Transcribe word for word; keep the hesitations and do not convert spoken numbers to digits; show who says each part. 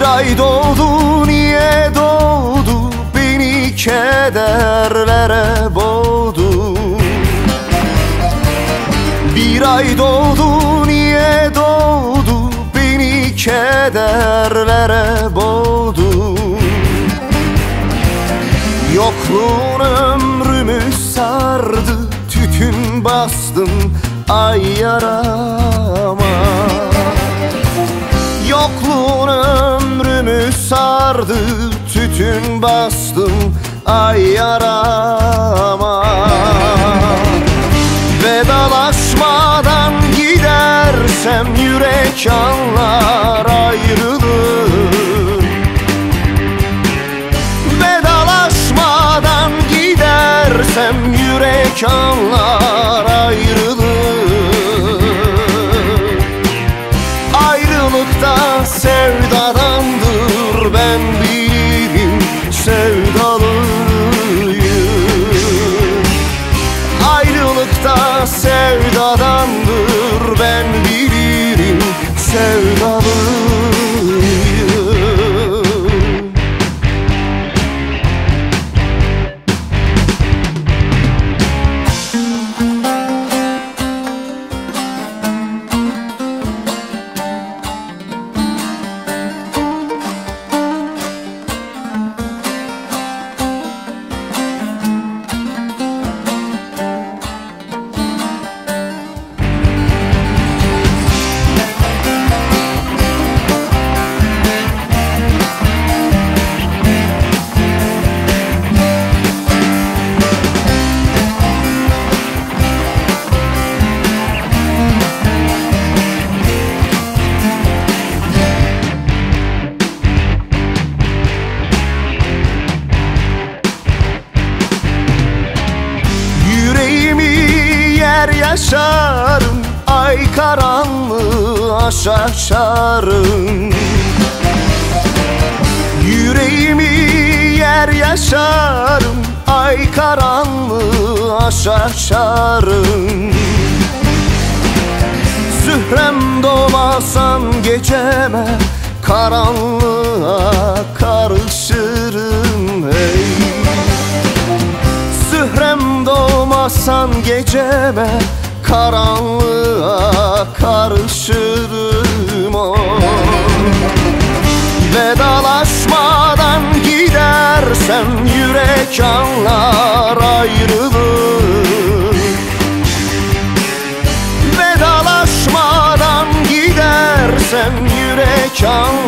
Speaker 1: Bir ay doğdu, niye doğdu, beni kederlere boğdu. Bir ay doğdu, niye doğdu, beni kederlere boğdu. Yokluğun ömrümü sardı, tütün bastım ay yarama. Yokluğun ömrümü sardı, tütün bastım ay yarama. Vedalaşmadan gidersem yürek anlar ayrılık. Vedalaşmadan gidersem yürek anlar ayrılık. Ayrılıkta sevdadandır, ben bilirim sevdalıyım. Ayrılıkta sevdadandır, ben bilirim sevdalıyım. Yaşarım, ay karanlığı aşarım. Yüreğimi yer yaşarım, ay karanlığı aşarım. Zührem doğmasan geceme, karanlığa karışırım hey. Zührem doğmasan geceme, karanlığa karışırım o. Vedalaşmadan gidersem yürek anlar ayrılık. Vedalaşmadan gidersem yürek anlar